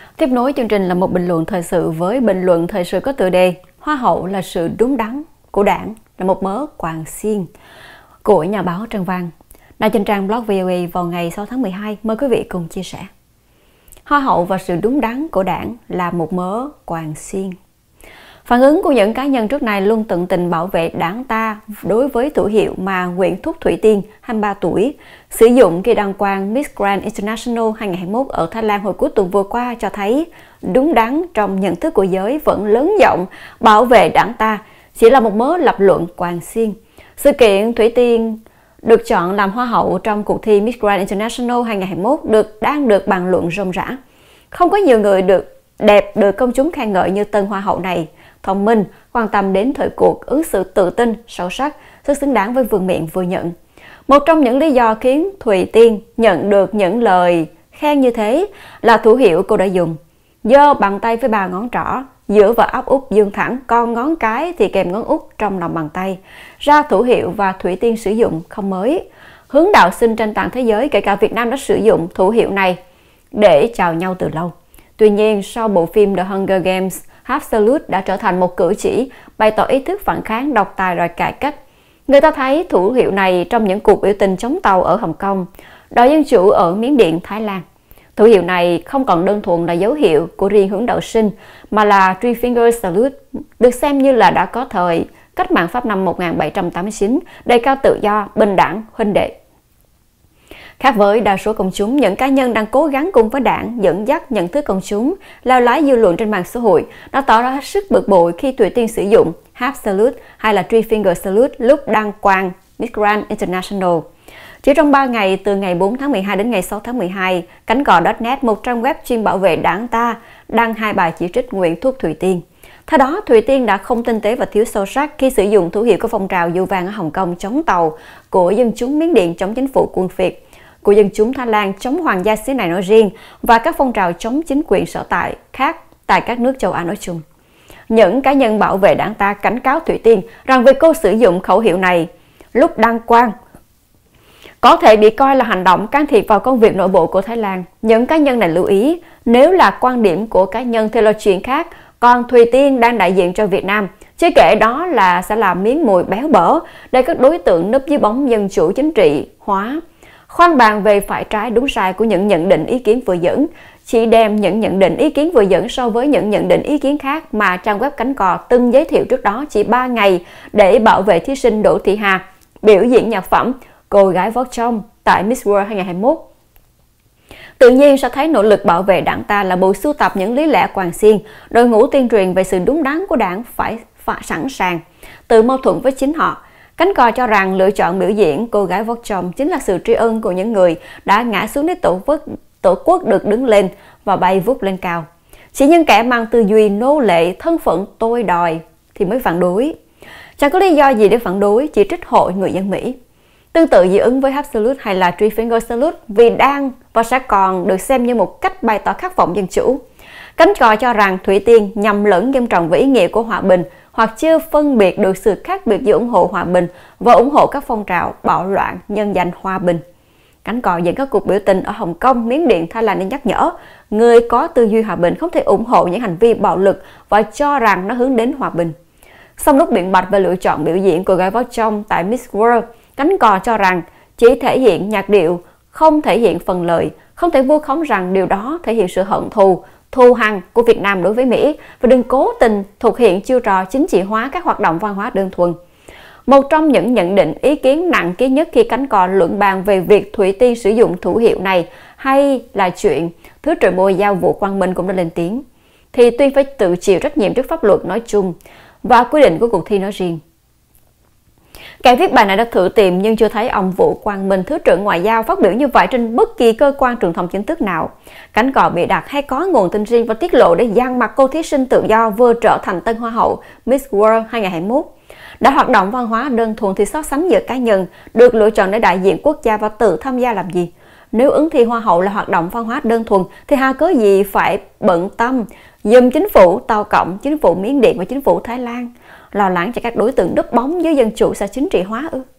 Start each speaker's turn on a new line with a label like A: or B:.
A: Tiếp nối chương trình là một bình luận thời sự với bình luận thời sự có tựa đề Hoa hậu là sự đúng đắn của đảng là một mớ quàng xiên của nhà báo Trần Văn. Đăng trên trang blog VOA vào ngày 6 tháng 12. Mời quý vị cùng chia sẻ. Hoa hậu và sự đúng đắn của đảng là một mớ quàng xiên. Phản ứng của những cá nhân trước này luôn tận tình bảo vệ đảng ta đối với thủ hiệu mà Nguyễn Thúc Thủy Tiên, 23 tuổi, sử dụng khi đăng quang Miss Grand International 2021 ở Thái Lan hồi cuối tuần vừa qua cho thấy đúng đắn trong nhận thức của giới vẫn lớn giọng bảo vệ đảng ta chỉ là một mớ lập luận quàng xiên. Sự kiện Thủy Tiên được chọn làm hoa hậu trong cuộc thi Miss Grand International 2021 đang được bàn luận rôm rã. Không có nhiều người được công chúng khen ngợi như tân hoa hậu này. Thông minh, quan tâm đến thời cuộc, ứng xử tự tin, sâu sắc, rất xứng đáng với vương miện vừa nhận. Một trong những lý do khiến Thùy Tiên nhận được những lời khen như thế là thủ hiệu cô đã dùng. Giơ bàn tay với 3 ngón trỏ, giữa và áp út dương thẳng, còn ngón cái thì kèm ngón út trong lòng bàn tay. Ra thủ hiệu và Thủy Tiên sử dụng không mới. Hướng đạo sinh trên toàn thế giới, kể cả Việt Nam đã sử dụng thủ hiệu này để chào nhau từ lâu. Tuy nhiên, sau bộ phim The Hunger Games, Half Salute đã trở thành một cử chỉ bày tỏ ý thức phản kháng, độc tài rồi cải cách. Người ta thấy thủ hiệu này trong những cuộc biểu tình chống Tàu ở Hồng Kông, đòi dân chủ ở Miến Điện, Thái Lan. Thủ hiệu này không còn đơn thuần là dấu hiệu của riêng hướng đạo sinh, mà là Three Finger Salute, được xem như là đã có thời cách mạng Pháp năm 1789, đề cao tự do, bình đẳng, huynh đệ. Khác với đa số công chúng, những cá nhân đang cố gắng cùng với đảng dẫn dắt nhận thức công chúng, lao lái dư luận trên mạng xã hội đã tỏ ra hết sức bực bội khi Thủy Tiên sử dụng Half Salute hay là Three Finger Salute lúc đăng quang Miss Grand International. Chỉ trong 3 ngày, từ ngày 4 tháng 12 đến ngày 6 tháng 12, Cánh Cò.net, một trang web chuyên bảo vệ đảng ta, đăng 2 bài chỉ trích Nguyễn Thúc Thủy Tiên. Theo đó, Thủy Tiên đã không tinh tế và thiếu sâu sắc khi sử dụng thủ hiệu của phong trào du vang ở Hồng Kông chống Tàu, của dân chúng Miến Điện chống chính phủ quân Việt, của dân chúng Thái Lan chống hoàng gia xứ này nói riêng và các phong trào chống chính quyền sở tại khác tại các nước châu Á nói chung. Những cá nhân bảo vệ đảng ta cảnh cáo Thủy Tiên rằng việc cô sử dụng khẩu hiệu này lúc đăng quang có thể bị coi là hành động can thiệp vào công việc nội bộ của Thái Lan. Những cá nhân này lưu ý, nếu là quan điểm của cá nhân thì là chuyện khác, còn Thùy Tiên đang đại diện cho Việt Nam, chứ kể đó là sẽ làm miếng mồi béo bở để các đối tượng núp dưới bóng dân chủ chính trị hóa. Khoan bàn về phải trái đúng sai của những nhận định ý kiến vừa dẫn, chỉ đem những nhận định ý kiến vừa dẫn so với những nhận định ý kiến khác mà trang web Cánh Cò từng giới thiệu trước đó chỉ 3 ngày để bảo vệ thí sinh Đỗ Thị Hà biểu diễn nhạc phẩm Cô gái vót trong tại Miss World 2021. Tự nhiên sẽ thấy nỗ lực bảo vệ đảng ta là bộ sưu tập những lý lẽ quàng xiên, đội ngũ tuyên truyền về sự đúng đắn của đảng phải sẵn sàng, tự mâu thuẫn với chính họ. Cánh Cò cho rằng lựa chọn biểu diễn Cô gái vót trong chính là sự tri ân của những người đã ngã xuống để tổ quốc được đứng lên và bay vút lên cao. Chỉ những kẻ mang tư duy nô lệ, thân phận tôi đòi thì mới phản đối. Chẳng có lý do gì để phản đối, chỉ trích hội người dân Mỹ. Tương tự dị ứng với Half Salute hay là Three Finger Salute vì đang và sẽ còn được xem như một cách bày tỏ khát vọng dân chủ. Cánh Cò cho rằng Thủy Tiên nhầm lẫn nghiêm trọng với ý nghĩa của hòa bình hoặc chưa phân biệt được sự khác biệt giữa ủng hộ hòa bình và ủng hộ các phong trào bạo loạn nhân danh hòa bình. Cánh Cò dẫn các cuộc biểu tình ở Hồng Kông, Miến Điện, Thái Lan để nhắc nhở người có tư duy hòa bình không thể ủng hộ những hành vi bạo lực và cho rằng nó hướng đến hòa bình. Sau lúc biện bạch về lựa chọn biểu diễn Cô gái vót trong tại Miss World, Cánh Cò cho rằng chỉ thể hiện nhạc điệu, không thể hiện phần lời, không thể vu khống rằng điều đó thể hiện sự hận thù, thù hằn của Việt Nam đối với Mỹ và đừng cố tình thực hiện chiêu trò chính trị hóa các hoạt động văn hóa đơn thuần. Một trong những nhận định ý kiến nặng ký nhất khi Cánh Cò luận bàn về việc Thủy Tiên sử dụng thủ hiệu này hay là chuyện Thứ trưởng Bộ Ngoại giao Vũ Quang Minh cũng đã lên tiếng, thì Tuyên phải tự chịu trách nhiệm trước pháp luật nói chung và quy định của cuộc thi nói riêng. Kẻ viết bài này đã thử tìm nhưng chưa thấy ông Vũ Quang Minh, Thứ trưởng Ngoại giao, phát biểu như vậy trên bất kỳ cơ quan truyền thông chính thức nào. Cánh Cò bịa đặt hay có nguồn tin riêng và tiết lộ để dằn mặt cô thí sinh tự do vừa trở thành tân hoa hậu Miss World 2021. Đã hoạt động văn hóa đơn thuần thì so sánh giữa cá nhân được lựa chọn để đại diện quốc gia và tự tham gia làm gì? Nếu ứng thi hoa hậu là hoạt động văn hóa đơn thuần thì hà cớ gì phải bận tâm giùm chính phủ Tàu Cộng, chính phủ Miến Điện và chính phủ Thái Lan lo lắng cho các đối tượng núp bóng dưới dân chủ sẽ chính trị hóa ư?